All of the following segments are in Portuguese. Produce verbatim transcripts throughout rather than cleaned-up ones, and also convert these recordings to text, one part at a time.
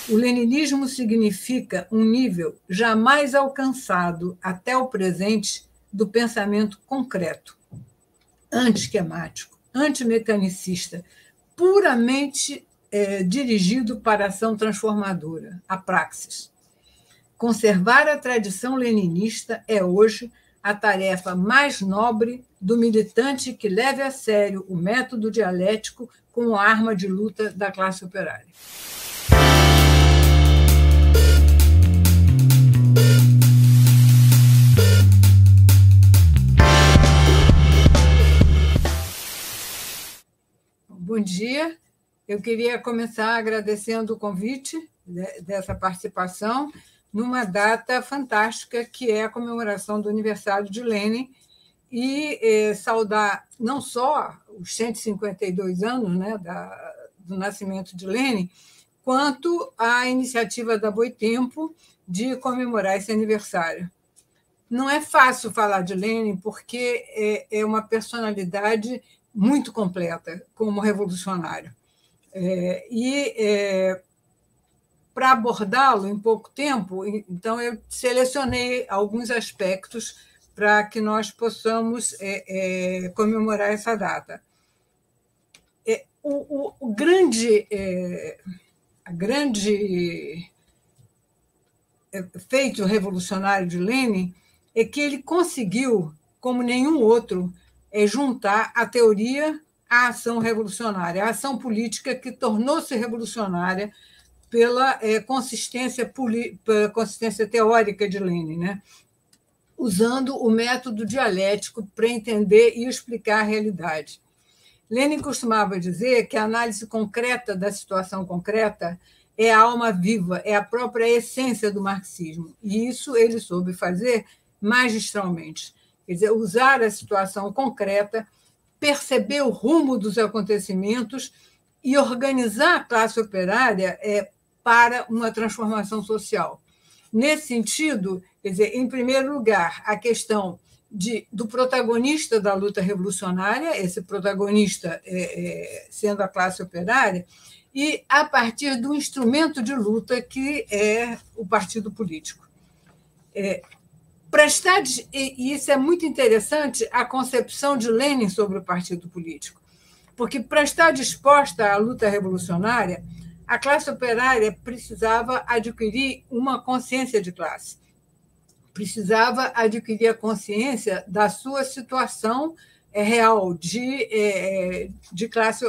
O leninismo significa um nível jamais alcançado até o presente do pensamento concreto, anti-esquemático, antimecanicista, puramente é, dirigido para a ação transformadora, a praxis. Conservar a tradição leninista é hoje a tarefa mais nobre do militante que leve a sério o método dialético como arma de luta da classe operária. Bom dia. Eu queria começar agradecendo o convite dessa participação numa data fantástica, que é a comemoração do aniversário de Lenin, e eh, saudar não só os cento e cinquenta e dois anos, né, da, do nascimento de Lenin, quanto a iniciativa da Boitempo de comemorar esse aniversário. Não é fácil falar de Lenin, porque é, é uma personalidade muito completa como revolucionário. É, e, é, para abordá-lo em pouco tempo, então eu selecionei alguns aspectos para que nós possamos é, é, comemorar essa data. É, o, o, o grande, é, a grande feito revolucionário de Lenin é que ele conseguiu, como nenhum outro, é, juntar a teoria à ação revolucionária, a ação política que tornou-se revolucionária pela é, consistência, pela consistência teórica de Lenin, né? Usando o método dialético para entender e explicar a realidade. Lenin costumava dizer que a análise concreta da situação concreta é a alma viva, é a própria essência do marxismo. E isso ele soube fazer magistralmente. Quer dizer, usar a situação concreta, perceber o rumo dos acontecimentos e organizar a classe operária é, para uma transformação social. Nesse sentido, quer dizer, em primeiro lugar, a questão de, do protagonista da luta revolucionária, esse protagonista é, é, sendo a classe operária, e a partir do instrumento de luta que é o partido político. É, para estar, e isso é muito interessante, a concepção de Lenin sobre o partido político, porque para estar disposta à luta revolucionária, a classe operária precisava adquirir uma consciência de classe, precisava adquirir a consciência da sua situação real de, de classe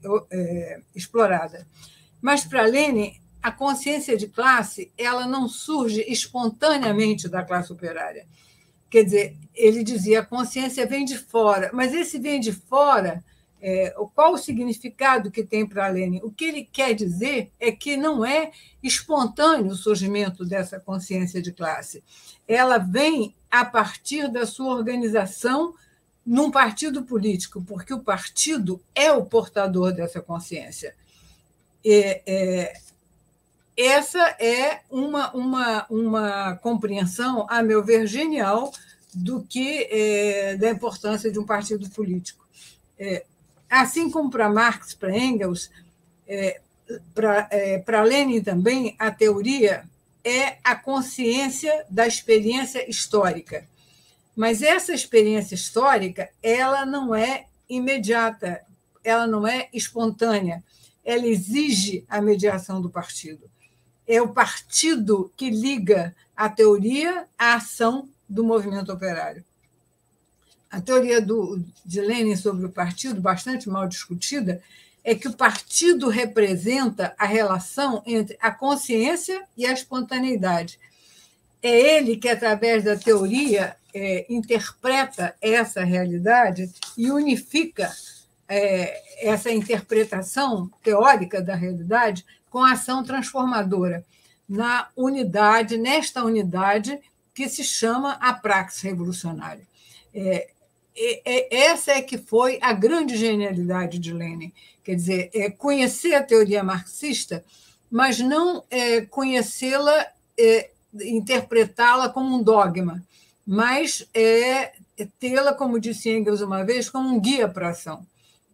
explorada. Mas, para Lenin, a consciência de classe ela não surge espontaneamente da classe operária. Quer dizer, ele dizia a consciência vem de fora, mas esse vem de fora, é, qual o significado que tem para Lenin? O que ele quer dizer é que não é espontâneo o surgimento dessa consciência de classe. Ela vem a partir da sua organização num partido político, porque o partido é o portador dessa consciência. É, é, essa é uma, uma, uma compreensão, a meu ver, genial do que é, da importância de um partido político. É, assim como para Marx, para Engels, é, para é, Lenin também, a teoria é a consciência da experiência histórica. Mas essa experiência histórica ela não é imediata, ela não é espontânea, ela exige a mediação do partido. É o partido que liga a teoria à ação do movimento operário. A teoria do, de Lenin sobre o partido, bastante mal discutida, é que o partido representa a relação entre a consciência e a espontaneidade. É ele que, através da teoria, é, interpreta essa realidade e unifica é, essa interpretação teórica da realidade com a ação transformadora na unidade, nesta unidade que se chama a praxis revolucionária. É, é, essa é que foi a grande genialidade de Lenin, quer dizer, é conhecer a teoria marxista, mas não é, conhecê-la, é, interpretá-la como um dogma, mas é, tê-la, como disse Engels uma vez, como um guia para a ação.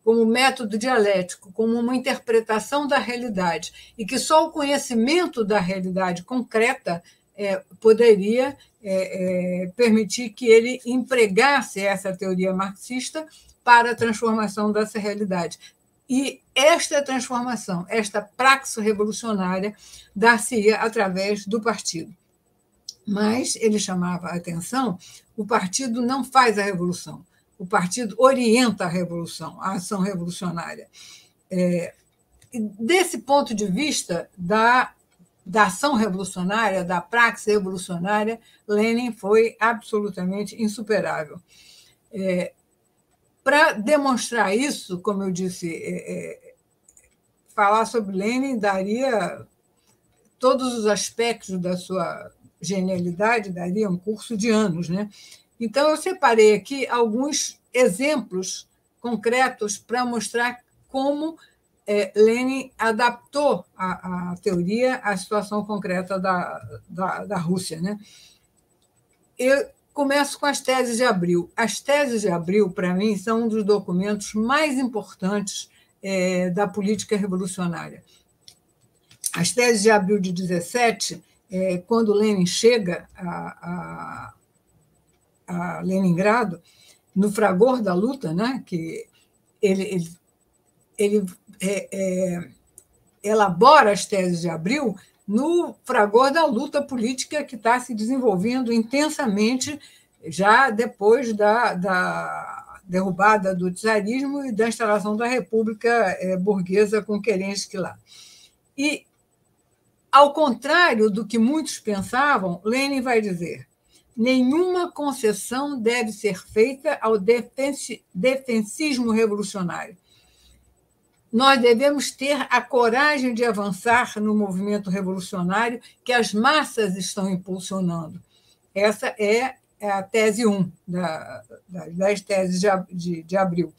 como método dialético, como uma interpretação da realidade, e que só o conhecimento da realidade concreta é, poderia é, é, permitir que ele empregasse essa teoria marxista para a transformação dessa realidade. E esta transformação, esta praxis revolucionária, dar-se-ia através do partido. Mas ele chamava a atenção, o partido não faz a revolução, o partido orienta a revolução, a ação revolucionária. É, desse ponto de vista da, da ação revolucionária, da praxis revolucionária, Lenin foi absolutamente insuperável. É, para demonstrar isso, como eu disse, é, é, falar sobre Lenin daria todos os aspectos da sua genialidade, daria um curso de anos, né? Então, eu separei aqui alguns exemplos concretos para mostrar como é, Lenin adaptou a, a teoria à situação concreta da, da, da Rússia, né? Eu começo com as teses de Abril. As teses de Abril, para mim, são um dos documentos mais importantes é, da política revolucionária. As teses de Abril de dezessete, é, quando Lenin chega a, a, a Leningrado, no fragor da luta, né, que ele, ele, ele é, é, elabora as teses de Abril no fragor da luta política que está se desenvolvendo intensamente já depois da, da derrubada do czarismo e da instalação da República é, Burguesa com Kerensky lá. E, ao contrário do que muitos pensavam, Lenin vai dizer: nenhuma concessão deve ser feita ao defensismo revolucionário. Nós devemos ter a coragem de avançar no movimento revolucionário que as massas estão impulsionando. Essa é a tese um da, das dez teses de, de, de Abril.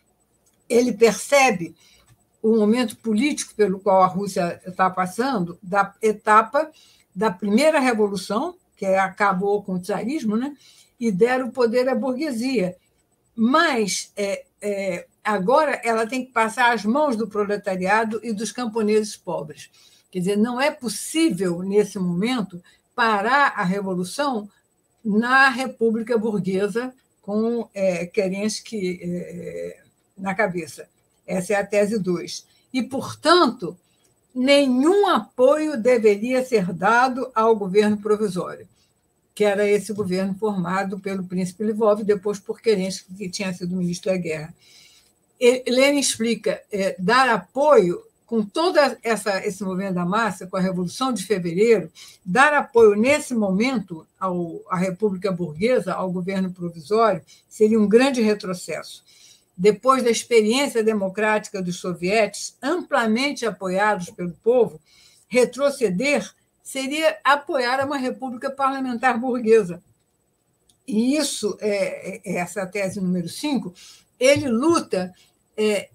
Ele percebe o momento político pelo qual a Rússia está passando, da etapa da primeira revolução, que acabou com o czarismo, né, e deram o poder à burguesia. Mas é, é, agora ela tem que passar às mãos do proletariado e dos camponeses pobres. Quer dizer, não é possível, nesse momento, parar a revolução na República Burguesa com é, Kerensky é, na cabeça. Essa é a tese dois. E, portanto, nenhum apoio deveria ser dado ao governo provisório, que era esse governo formado pelo príncipe Lvov, depois por Kerensky, que tinha sido ministro da Guerra. E Lenin explica é, dar apoio, com todo essa, esse movimento da massa, com a Revolução de Fevereiro, dar apoio nesse momento ao, à República Burguesa, ao governo provisório, seria um grande retrocesso. Depois da experiência democrática dos sovietes, amplamente apoiados pelo povo, retroceder seria apoiar uma república parlamentar burguesa. E isso, é, é essa tese número cinco, ele luta, é,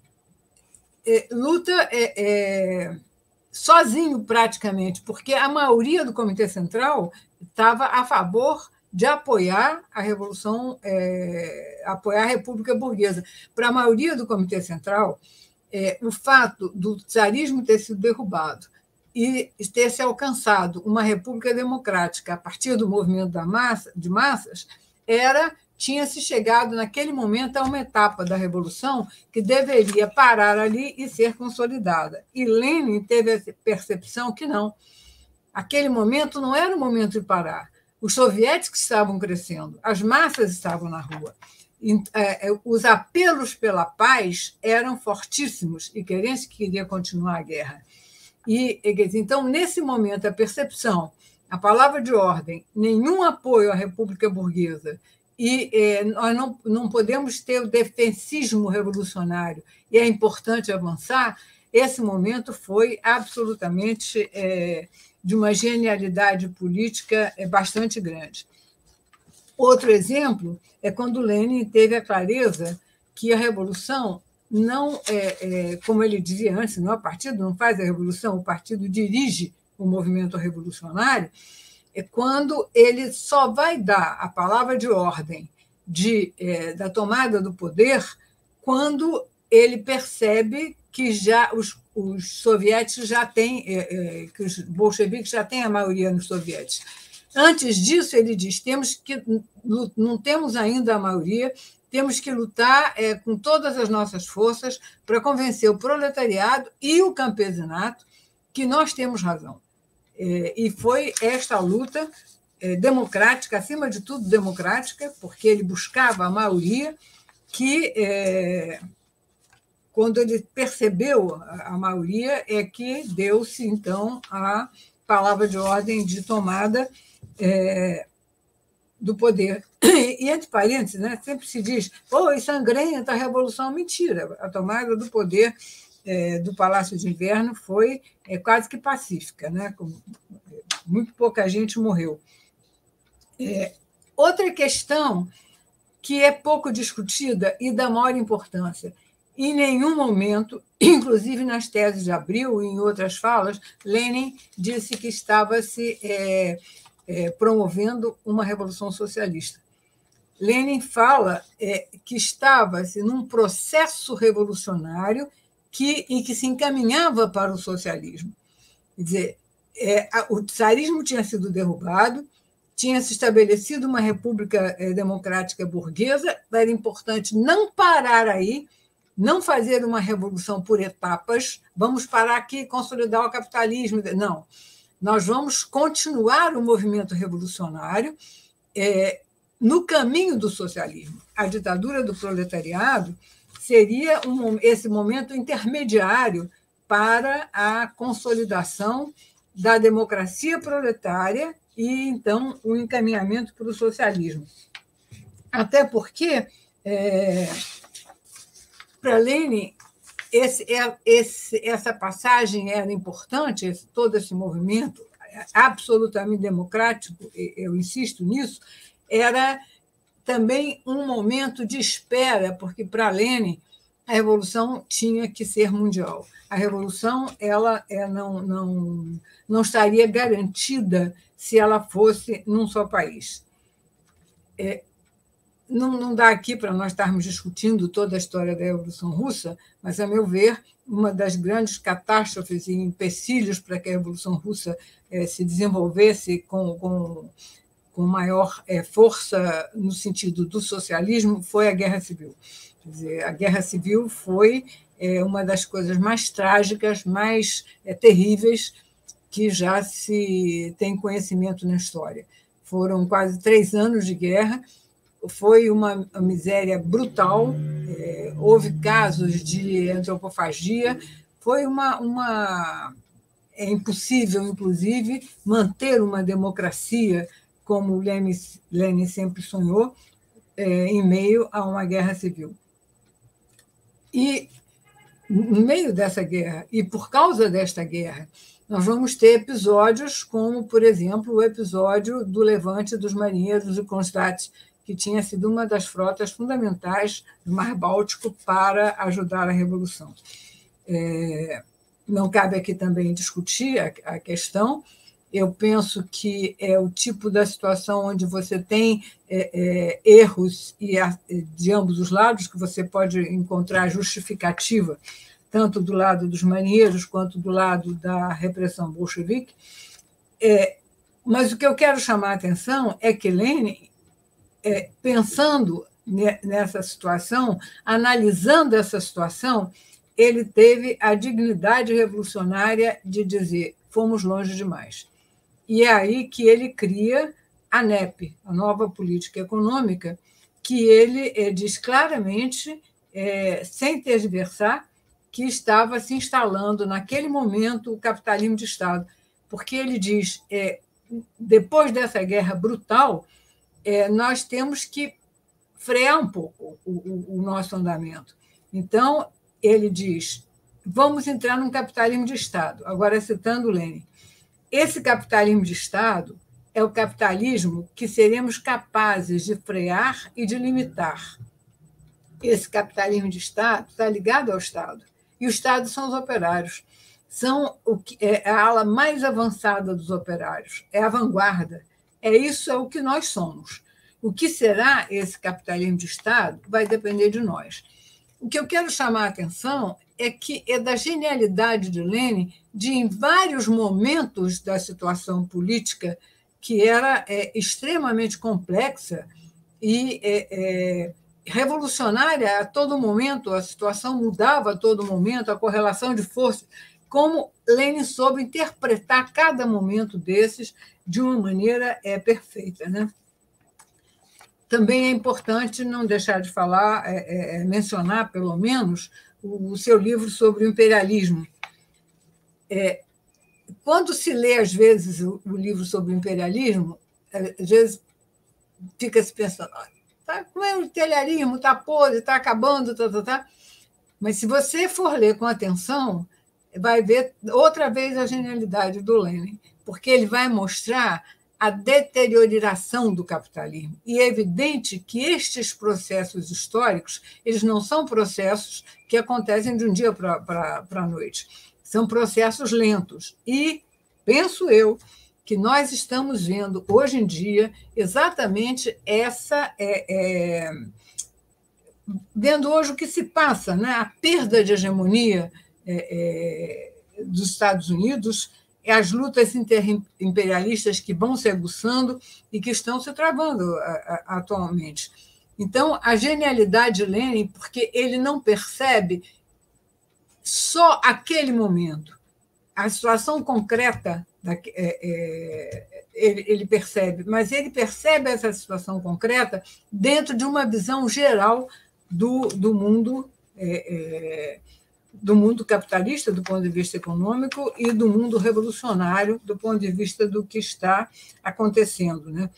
é, luta é, é, sozinho praticamente, porque a maioria do Comitê Central estava a favor de apoiar a Revolução, é, apoiar a República Burguesa. Para a maioria do Comitê Central, é, o fato do czarismo ter sido derrubado e ter se alcançado uma república democrática a partir do movimento da massa, de massas, era, tinha se chegado naquele momento a uma etapa da Revolução que deveria parar ali e ser consolidada. E Lenin teve a percepção que não. Aquele momento não era o momento de parar. Os soviéticos estavam crescendo, as massas estavam na rua. Os apelos pela paz eram fortíssimos e Kerensky queria continuar a guerra. E, então, nesse momento, a percepção, a palavra de ordem, nenhum apoio à República Burguesa, e eh, nós não, não podemos ter o defensismo revolucionário, e é importante avançar, esse momento foi absolutamente eh, de uma genialidade política eh, bastante grande. Outro exemplo é quando Lenin teve a clareza que a revolução não, é, é, como ele dizia antes, não, o partido não faz a revolução, o partido dirige o movimento revolucionário, é quando ele só vai dar a palavra de ordem de, é, da tomada do poder quando ele percebe que já os, os soviéticos já têm, é, é, que os bolcheviques já têm a maioria nos soviéticos. Antes disso, ele diz, temos que não temos ainda a maioria, temos que lutar é, com todas as nossas forças para convencer o proletariado e o campesinato que nós temos razão. É, e foi esta luta é, democrática, acima de tudo democrática, porque ele buscava a maioria, que, é, quando ele percebeu a, a maioria, é que deu-se, então, a palavra de ordem de tomada é, do poder. E, entre parênteses, né, sempre se diz, oh, e sangrenta a Revolução. Mentira, a tomada do poder é, do Palácio de Inverno foi é, quase que pacífica, né? Muito pouca gente morreu. É, outra questão que é pouco discutida e da maior importância, em nenhum momento, inclusive nas teses de Abril e em outras falas, Lenin disse que estava se é, é, promovendo uma revolução socialista. Lenin fala é, que estava-se num processo revolucionário que, em que se encaminhava para o socialismo. Quer dizer, é, o czarismo tinha sido derrubado, tinha se estabelecido uma república é, democrática burguesa, era importante não parar aí, não fazer uma revolução por etapas, vamos parar aqui e consolidar o capitalismo. Não, nós vamos continuar o movimento revolucionário, é, no caminho do socialismo. A ditadura do proletariado seria um, esse momento intermediário para a consolidação da democracia proletária e, então, o encaminhamento para o socialismo. Até porque, é, para Lenin, esse, esse, essa passagem era importante, esse, todo esse movimento absolutamente democrático, eu insisto nisso, era também um momento de espera, porque, para Lenin, a revolução tinha que ser mundial. A revolução ela não, não, não estaria garantida se ela fosse num só país. É, não, não dá aqui para nós estarmos discutindo toda a história da Revolução Russa, mas, a meu ver, uma das grandes catástrofes e empecilhos para que a Revolução Russa é, se desenvolvesse com... com com maior força no sentido do socialismo, foi a Guerra Civil. Quer dizer, a Guerra Civil foi uma das coisas mais trágicas, mais terríveis que já se tem conhecimento na história. Foram quase três anos de guerra, foi uma miséria brutal, houve casos de antropofagia, foi uma... uma é impossível, inclusive, manter uma democracia como Lenin, Lenin sempre sonhou, é, em meio a uma guerra civil. E, no meio dessa guerra, e por causa desta guerra, nós vamos ter episódios como, por exemplo, o episódio do levante dos marinheiros de Kronstadt, que tinha sido uma das frotas fundamentais do Mar Báltico para ajudar a Revolução. É, não cabe aqui também discutir a, a questão. Eu penso que é o tipo da situação onde você tem é, é, erros e a, de ambos os lados, que você pode encontrar justificativa, tanto do lado dos marinheiros quanto do lado da repressão bolchevique. É, mas o que eu quero chamar a atenção é que Lenin, é, pensando nessa situação, analisando essa situação, ele teve a dignidade revolucionária de dizer: fomos longe demais. E é aí que ele cria a N E P, a Nova Política Econômica, que ele diz claramente, é, sem tergiversar, que estava se instalando naquele momento o capitalismo de Estado. Porque ele diz, é, depois dessa guerra brutal, é, nós temos que frear um pouco o, o, o nosso andamento. Então, ele diz, vamos entrar num capitalismo de Estado. Agora, citando Lenin, esse capitalismo de Estado é o capitalismo que seremos capazes de frear e de limitar. Esse capitalismo de Estado está ligado ao Estado. E o Estado são os operários. São o que, é a ala mais avançada dos operários, é a vanguarda. É isso é o que nós somos. O que será esse capitalismo de Estado vai depender de nós. O que eu quero chamar a atenção é que é da genialidade de Lênin de, em vários momentos da situação política, que era é, extremamente complexa e é, é, revolucionária a todo momento, a situação mudava a todo momento, a correlação de forças, como Lênin soube interpretar cada momento desses de uma maneira é, perfeita, né? Também é importante não deixar de falar, é, é, mencionar, pelo menos, o, o seu livro sobre o imperialismo. É, quando se lê, às vezes, o, o livro sobre o imperialismo, às vezes fica-se pensando, tá, como é o imperialismo, está podre, está acabando, tá, tá, tá. Mas, se você for ler com atenção, vai ver outra vez a genialidade do Lênin, porque ele vai mostrar a deterioração do capitalismo. E é evidente que estes processos históricos, eles não são processos que acontecem de um dia para a noite. São processos lentos. E penso eu que nós estamos vendo, hoje em dia, exatamente essa... É, é, vendo hoje o que se passa, né? A perda de hegemonia é, é, dos Estados Unidos, as lutas interimperialistas que vão se aguçando e que estão se travando atualmente. Então, a genialidade de Lênin, porque ele não percebe só aquele momento, a situação concreta, ele percebe, mas ele percebe essa situação concreta dentro de uma visão geral do, do mundo é, do mundo capitalista, do ponto de vista econômico, e do mundo revolucionário, do ponto de vista do que está acontecendo, né?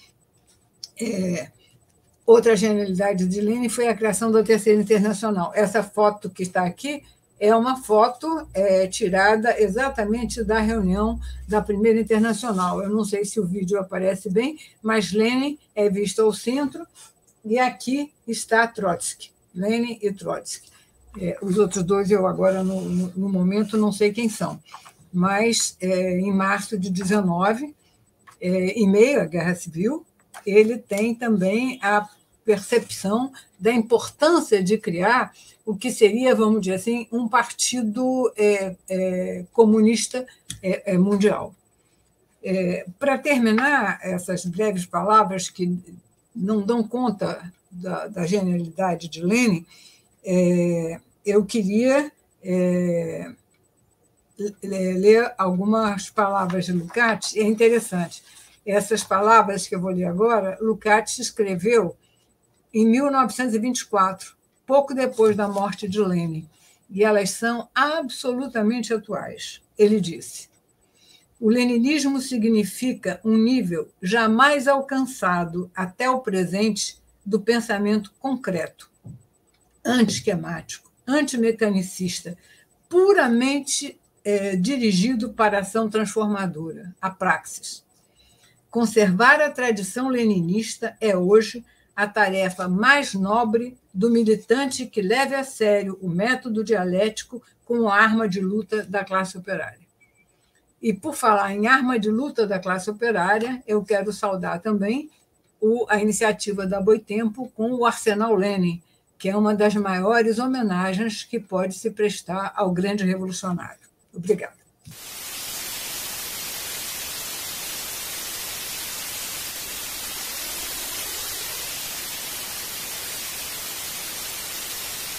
É, outra genialidade de Lênin foi a criação da Terceira Internacional. Essa foto que está aqui é uma foto é, tirada exatamente da reunião da Primeira Internacional. Eu não sei se o vídeo aparece bem, mas Lênin é visto ao centro, e aqui está Trotsky, Lênin e Trotsky. É, os outros dois, eu agora, no, no, no momento, não sei quem são. Mas, é, em março de dezenove, é, em meio à Guerra Civil, ele tem também a percepção da importância de criar o que seria, vamos dizer assim, um partido é, é, comunista é, é, mundial. É, para terminar essas breves palavras que não dão conta da, da genialidade de Lênin, É, eu queria é, ler algumas palavras de Lukács. É interessante. Essas palavras que eu vou ler agora, Lukács escreveu em mil novecentos e vinte e quatro, pouco depois da morte de Lênin, e elas são absolutamente atuais. Ele disse: o leninismo significa um nível jamais alcançado até o presente do pensamento concreto, anti-esquemático, antimecanicista, puramente é, dirigido para a ação transformadora, a praxis. Conservar a tradição leninista é hoje a tarefa mais nobre do militante que leve a sério o método dialético como arma de luta da classe operária. E, por falar em arma de luta da classe operária, eu quero saudar também o, a iniciativa da Boitempo com o Arsenal Lenin, que é uma das maiores homenagens que pode se prestar ao grande revolucionário. Obrigada.